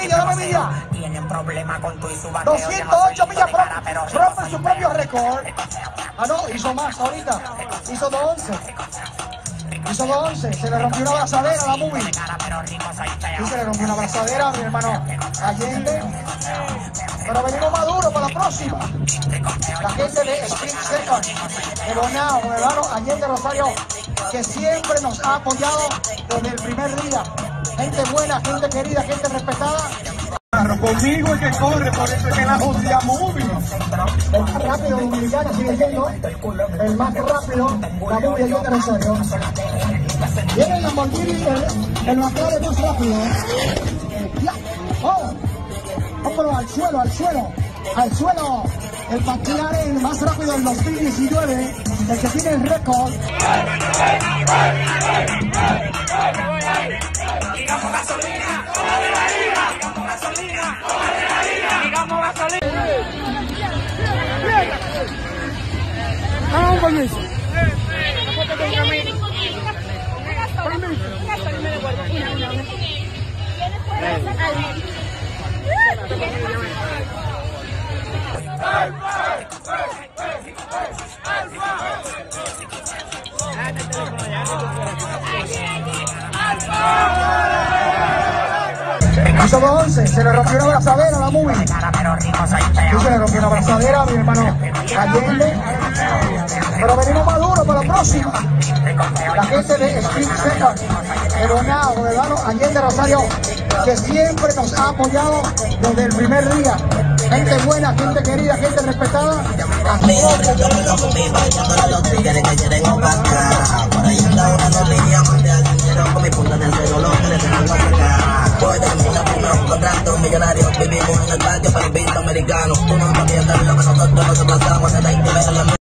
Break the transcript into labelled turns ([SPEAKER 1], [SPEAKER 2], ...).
[SPEAKER 1] envidia.
[SPEAKER 2] Tienen problema con tu y su bateo.
[SPEAKER 1] 208 millas, rompe su propio récord. Ah, no, hizo más ahorita. Hizo 211. Hizo 211. Se le rompió una abrazadera a la movie. Sí, se le rompió una abrazadera a mi hermano Allende. Pero venimos maduros para la próxima. La gente de Spring Second, de Bonao, mi hermano Allende Rosario, que siempre nos ha apoyado desde el primer día. Gente buena, gente querida, gente respetada.
[SPEAKER 3] Conmigo es que corre, por eso es que la hostia movie.
[SPEAKER 1] El más rápido dominicano sigue siendo el más rápido, la movie Allende Rosario. Viene el Lamborghini, el McLaren más rápido. ¡Oh! ¡Hombro al suelo, al suelo! ¡Al suelo! El McLaren más rápido del 2019, el que tiene el récord.
[SPEAKER 2] Digamos gasolina, digamos gasolina, digamos gasolina.
[SPEAKER 3] Ah, un permiso.
[SPEAKER 1] Hizo 211, se le rompió una abrazadera a la movie. Sí, se le rompió una abrazadera a mi hermano Allende. Pero venimos maduros para la próxima. La gente de Spring Second, de Bonao, mi hermano Allende Rosario, que siempre nos ha apoyado desde el primer día. Gente buena, gente querida, gente respetada.
[SPEAKER 4] Millonarios, vivimos en el parque para el beat americano. Tú no entiendes lo que nosotros nos pasamos en la